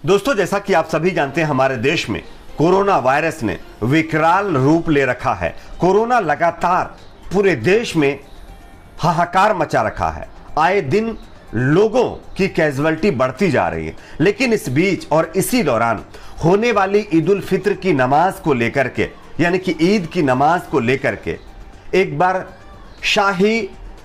दोस्तों, जैसा कि आप सभी जानते हैं, हमारे देश में कोरोना वायरस ने विकराल रूप ले रखा है। कोरोना लगातार पूरे देश में हाहाकार मचा रखा है। आए दिन लोगों की कैजुअलिटी बढ़ती जा रही है। लेकिन इस बीच और इसी दौरान होने वाली ईद उल फित्र की नमाज को लेकर के, यानी कि ईद की नमाज को लेकर के एक बार शाही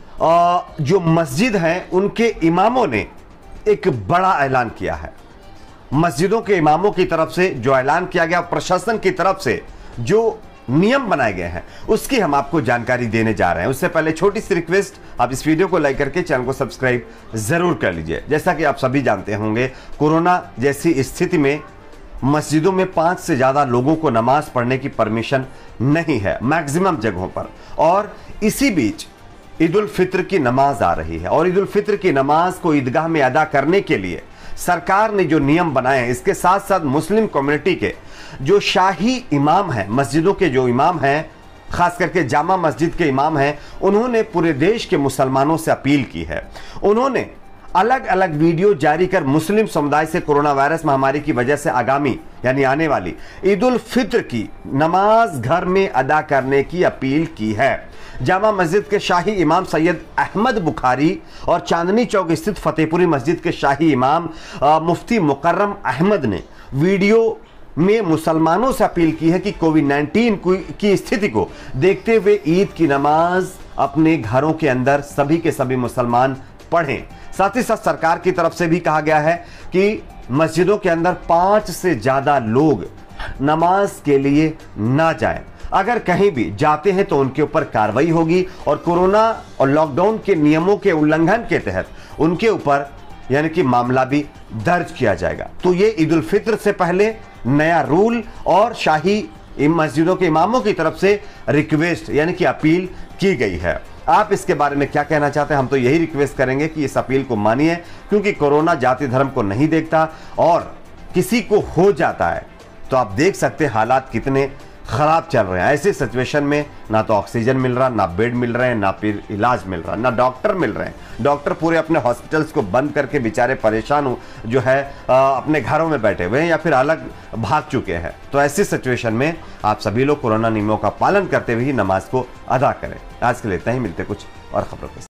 जो मस्जिद हैं उनके इमामों ने एक बड़ा ऐलान किया है। मस्जिदों के इमामों की तरफ से जो ऐलान किया गया, प्रशासन की तरफ से जो नियम बनाए गए हैं, उसकी हम आपको जानकारी देने जा रहे हैं। उससे पहले छोटी सी रिक्वेस्ट, आप इस वीडियो को लाइक करके चैनल को सब्सक्राइब जरूर कर लीजिए। जैसा कि आप सभी जानते होंगे, कोरोना जैसी स्थिति में मस्जिदों में 5 से ज्यादा लोगों को नमाज पढ़ने की परमिशन नहीं है मैक्सिमम जगहों पर। और इसी बीच ईद उल फित्र की नमाज आ रही है और ईद उल फित्र की नमाज को ईदगाह में अदा करने के लिए सरकार ने जो नियम बनाए हैं, इसके साथ साथ मुस्लिम कम्युनिटी के जो शाही इमाम हैं, मस्जिदों के जो इमाम हैं, खास करके जामा मस्जिद के इमाम हैं, उन्होंने पूरे देश के मुसलमानों से अपील की है। उन्होंने अलग अलग वीडियो जारी कर मुस्लिम समुदाय से कोरोना वायरस महामारी की वजह से आगामी यानी आने वाली ईद उल फित्र की नमाज घर में अदा करने की अपील की है। जामा मस्जिद के शाही इमाम सैयद अहमद बुखारी और चांदनी चौक स्थित फतेहपुरी मस्जिद के शाही इमाम मुफ्ती मुकर्रम अहमद ने वीडियो में मुसलमानों से अपील की है कि कोविड-19 की स्थिति को देखते हुए ईद की नमाज अपने घरों के अंदर सभी के सभी मुसलमान पढ़ें। साथ ही साथ सरकार की तरफ से भी कहा गया है कि मस्जिदों के अंदर 5 से ज्यादा लोग नमाज के लिए ना जाएं। अगर कहीं भी जाते हैं तो उनके ऊपर कार्रवाई होगी और कोरोना और लॉकडाउन के नियमों के उल्लंघन के तहत उनके ऊपर यानी कि मामला भी दर्ज किया जाएगा। तो ये ईद उल फित्र से पहले नया रूल और शाही मस्जिदों के इमामों की तरफ से रिक्वेस्ट यानी कि अपील की गई है। आप इसके बारे में क्या कहना चाहते हैं? हम तो यही रिक्वेस्ट करेंगे कि इस अपील को मानिए, क्योंकि कोरोना जाति धर्म को नहीं देखता और किसी को हो जाता है तो आप देख सकते हैं हालात कितने खराब चल रहे हैं। ऐसे सिचुएशन में ना तो ऑक्सीजन मिल रहा, ना बेड मिल रहे हैं, ना फिर इलाज मिल रहा, ना डॉक्टर मिल रहे हैं। डॉक्टर पूरे अपने हॉस्पिटल्स को बंद करके बेचारे परेशान जो है अपने घरों में बैठे हुए हैं या फिर अलग भाग चुके हैं। तो ऐसी सिचुएशन में आप सभी लोग कोरोना नियमों का पालन करते हुए ही नमाज को अदा करें। आज के लिए इतना ही, मिलते कुछ और खबरों के साथ।